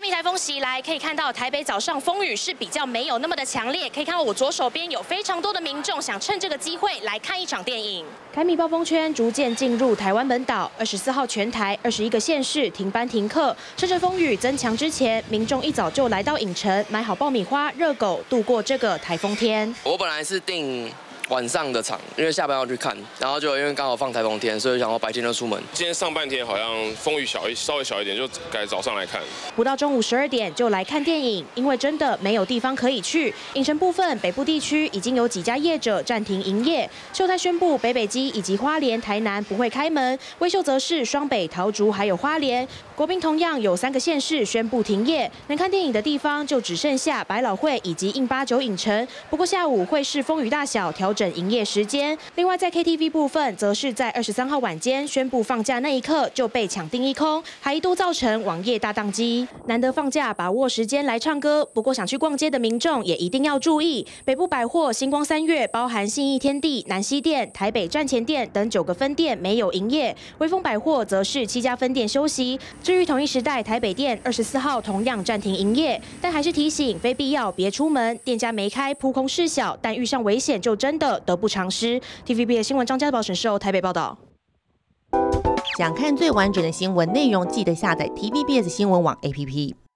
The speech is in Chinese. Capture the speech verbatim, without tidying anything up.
蜜台风袭来，可以看到台北早上风雨是比较没有那么的强烈。可以看到我左手边有非常多的民众想趁这个机会来看一场电影。台米暴风圈逐渐进入台湾本岛，二十四号全台二十一个县市停班停课。趁着风雨增强之前，民众一早就来到影城买好爆米花、热狗，度过这个台风天。 我本来是订晚上的场，因为下班要去看，然后就因为刚好放台风天，所以想要白天就出门。 今天上半天好像风雨小一稍微小一点，就改早上来看。 不到中午十二点就来看电影，因为真的没有地方可以去。影城部分北部地区已经有几家业者暂停营业。秀泰宣布北北基以及花莲、台南不会开门，威秀则是双北、桃竹还有花莲。国宾同样有三个县市宣布停业，能看电影的地方就只剩下百老汇以及印八九影城。不过下午会视风雨大小调整营业时间。另外在 K T V 部分，则是在二十三号晚间宣布放假那一刻就被抢订一空，还一度造成网页大宕机。难得放假，把握时间来唱歌。不过想去逛街的民众也一定要注意，北部百货星光三月包含信义天地、南西店、台北站前店等九个分店没有营业，威风百货则是七家分店休息。至于统一时代台北店，二十四号同样暂停营业，但还是提醒非必要别出门，店家没开扑空事小，但遇上危险就真的得不偿失。T V B 的新闻张家宝、沈世欧台北报道。 想看最完整的新闻内容，记得下载 T V B S 新闻网 A P P。